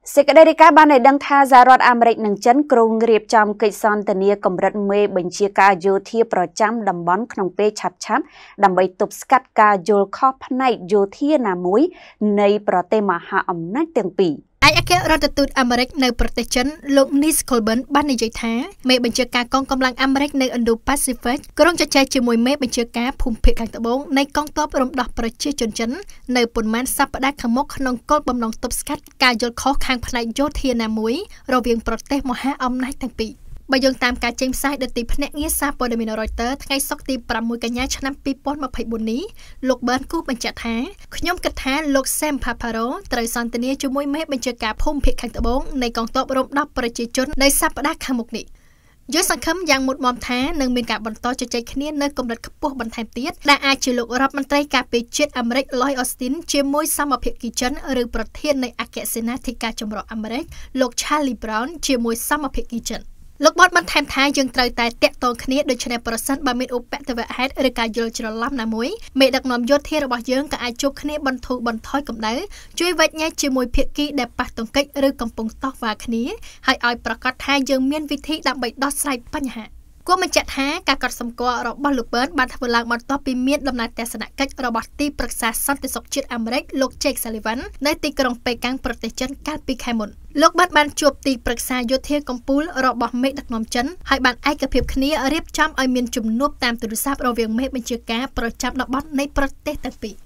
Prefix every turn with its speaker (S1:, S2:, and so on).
S1: សេចក្តីរាយការណ៍បានឲ្យដឹងថាសហរដ្ឋអាមេរិកនិងចិនគ្រោងរៀបចំកិច្ចសន្ទនាកម្រិតមេបញ្ជាការយោធាប្រចាំតំបន់ក្នុងពេលឆាប់ៗដើម្បីទប់ស្កាត់ការយល់ខុសផ្នែកយោធាណាមួយនៃប្រទេសមហាអំណាចទាំងពីរ ឯកអគ្គរដ្ឋទូតអាមេរិកនៅប្រទេសចិនលោក Nick Colburn បាននិយាយថាមេបញ្ជាការកងកម្លាំងអាមេរិកនៅ Indo-Pacific ក្រុងជជែកជាមួយមេបញ្ជាការភូមិភាគខាងត្បូងនៃកងទ័ពរំដោះប្រជាជនចិននៅប៉ុន្មានសប្តាហ៍ខាងមុខក្នុងគោលបំណងទប់ស្កាត់ការយល់ខុសខាងផ្នែកយោធាណាមួយរវាងប្រទេសមហាអំណាចទាំងពីរ បើយោងតាមការចេញផ្សាយដោយទីភ្នាក់ងារសារព័ត៌មាន Reuters ថ្ងៃសុក្រទី 6 កញ្ញាឆ្នាំ 2024 នេះលោក បានគូបញ្ជាក់ថាខ្ញុំគិតថាលោក Sam Paparo ត្រូវសន្ទនាជាមួយមេបញ្ជាការភូមិភាគខាងត្បូងនៃកងទ័ពរំដោះប្រជាជននៅសប្តាហ៍ខាងមុខនេះ យើងសង្ឃឹមយ៉ាងមុតមមថានឹងមានការបន្តជជែកគ្នានៅកម្រិតខ្ពស់បន្ថែមទៀតដែលអាចជាលោករដ្ឋមន្ត្រីការពារជាតិអាមេរិក Lloyd Austin ជាមួយសមភាគីចិនឬប្រធាននៃអគ្គសេនាធិការចម្រុះអាមេរិកលោក Charlie Brown ជាមួយសមភាគីចិន លោកបានបន្ថែមថាយើងត្រូវតែតាក់ទងគ្នាដូច្នេះប្រសិនបើមានឧបទ្ទវហេតុឬការយល់ច្រឡំណាមួយមេដឹកនាំយោធារបស់យើងក៏អាចជួបគ្នាបន្ធូរបន្ថយកម្ដៅជួយវែកញែកជាមួយភាគីដែលប៉ះទង្គិចឬកំពុងតវ៉ាគ្នាហើយឲ្យប្រកាសថាយើងមានវិធីដើម្បីដោះស្រាយបញ្ហាគួរបញ្ជាក់ថាការកត់សម្គាល់របស់លោក Byrne បានធ្វើឡើងបន្ទាប់ពីមានដំណើរទស្សនកិច្ចរបស់ទីប្រឹក្សាសន្តិសុខជាតិអាមេរិកលោក Jake Sullivan នៅទីក្រុងប៉េកាំងប្រទេសចិនកាលពីខែមុន លោក Byrne បានជួបទីប្រឹក្សាយោធាកម្ពុជារបស់មេដឹកនាំចិនហើយបានឯកភាពគ្នារៀបចំឲ្យមានជំនួបតាមទូរស័ព្ទរវាងមេបញ្ជាការប្រចាំតំបន់នៃប្រទេសទាំងពីរ